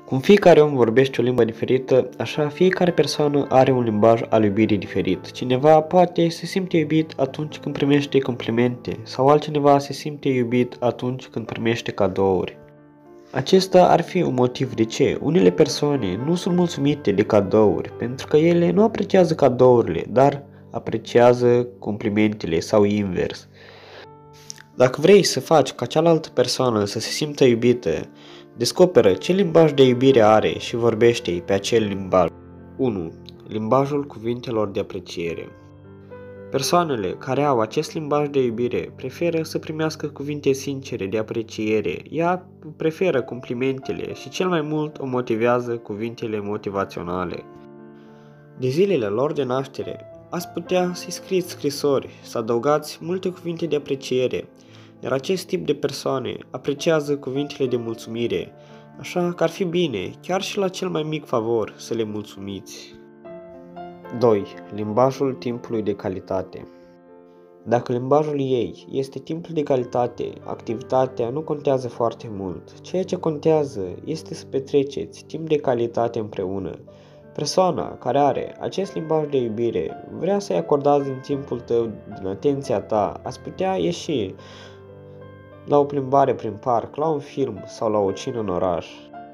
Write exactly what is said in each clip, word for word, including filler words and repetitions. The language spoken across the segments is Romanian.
Cum fiecare om vorbește o limbă diferită, așa fiecare persoană are un limbaj al iubirii diferit. Cineva poate se simte iubit atunci când primește complimente sau altcineva se simte iubit atunci când primește cadouri. Acesta ar fi un motiv de ce unele persoane nu sunt mulțumite de cadouri, pentru că ele nu apreciază cadourile, dar apreciază complimentele sau invers. Dacă vrei să faci ca cealaltă persoană să se simtă iubită, descoperă ce limbaj de iubire are și vorbește-i pe acel limbaj. unu. Limbajul cuvintelor de apreciere. Persoanele care au acest limbaj de iubire preferă să primească cuvinte sincere de apreciere. Ea preferă complimentele și cel mai mult o motivează cuvintele motivaționale. De zilele lor de naștere, ați putea să-i scrieți scrisori, să adăugați multe cuvinte de apreciere, iar acest tip de persoane apreciază cuvintele de mulțumire, așa că ar fi bine, chiar și la cel mai mic favor, să le mulțumiți. doi. Limbajul timpului de calitate. Dacă limbajul ei este timpul de calitate, activitatea nu contează foarte mult. Ceea ce contează este să petreceți timp de calitate împreună. Persoana care are acest limbaj de iubire vrea să-i acordați din timpul tău, din atenția ta. Ați putea ieși la o plimbare prin parc, la un film sau la o cină în oraș.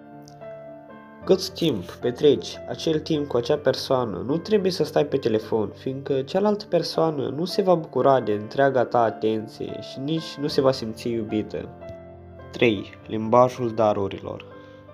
Cât timp petreci acel timp cu acea persoană, nu trebuie să stai pe telefon, fiindcă cealaltă persoană nu se va bucura de întreaga ta atenție și nici nu se va simți iubită. trei. Limbajul darurilor.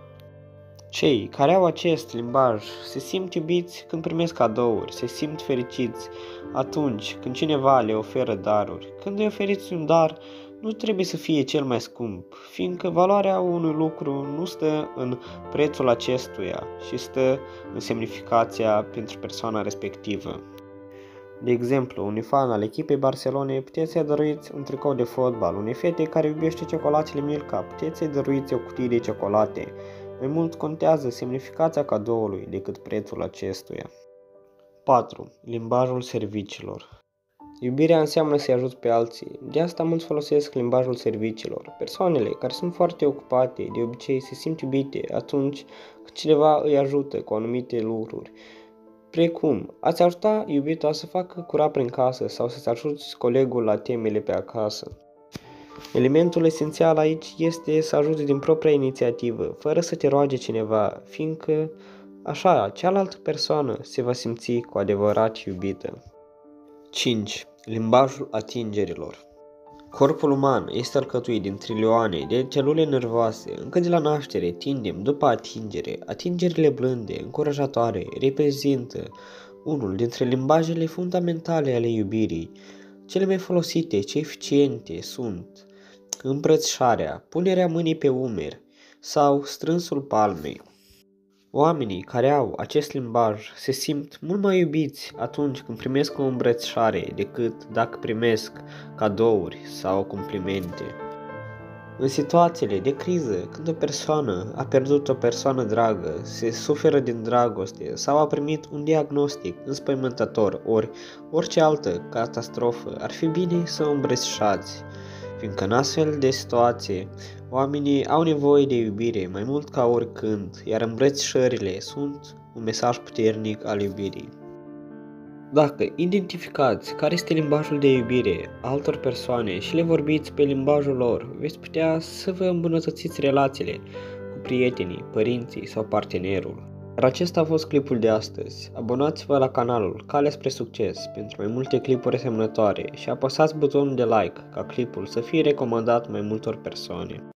Cei care au acest limbaj se simt iubiți când primesc cadouri, se simt fericiți atunci când cineva le oferă daruri. Când îi oferiți un dar, nu trebuie să fie cel mai scump, fiindcă valoarea unui lucru nu stă în prețul acestuia, ci stă în semnificația pentru persoana respectivă. De exemplu, unui fan al echipei Barcelonei puteți să-i dăruiți un tricou de fotbal, unei fete care iubește ciocolatele Milka puteți să-i dăruiți o cutie de ciocolate. Mai mult contează semnificația cadoului decât prețul acestuia. patru. Limbajul serviciilor. Iubirea înseamnă să-i ajut pe alții, de asta mulți folosesc limbajul serviciilor. Persoanele care sunt foarte ocupate de obicei se simt iubite atunci când cineva îi ajută cu anumite lucruri, precum ați ajuta iubita să facă curat prin casă sau să-ți ajuți colegul la temele pe acasă. Elementul esențial aici este să ajuți din propria inițiativă, fără să te roage cineva, fiindcă așa cealaltă persoană se va simți cu adevărat iubită. cinci. Limbajul atingerilor. Corpul uman este alcătuit din trilioane de celule nervoase. Încă de la naștere tindem după atingere. Atingerile blânde, încurajatoare, reprezintă unul dintre limbajele fundamentale ale iubirii. Cele mai folosite și eficiente sunt îmbrățișarea, punerea mâinii pe umeri sau strânsul palmei. Oamenii care au acest limbaj se simt mult mai iubiți atunci când primesc o îmbrățișare decât dacă primesc cadouri sau complimente. În situațiile de criză, când o persoană a pierdut o persoană dragă, se suferă din dragoste sau a primit un diagnostic înspăimântător ori orice altă catastrofă, ar fi bine să o îmbrățișați, fiindcă în astfel de situație oamenii au nevoie de iubire mai mult ca oricând, iar îmbrățișările sunt un mesaj puternic al iubirii. Dacă identificați care este limbajul de iubire a altor persoane și le vorbiți pe limbajul lor, veți putea să vă îmbunătățiți relațiile cu prietenii, părinții sau partenerul. Iar acesta a fost clipul de astăzi. Abonați-vă la canalul Calea spre Succes pentru mai multe clipuri asemănătoare și apăsați butonul de like ca clipul să fie recomandat mai multor persoane.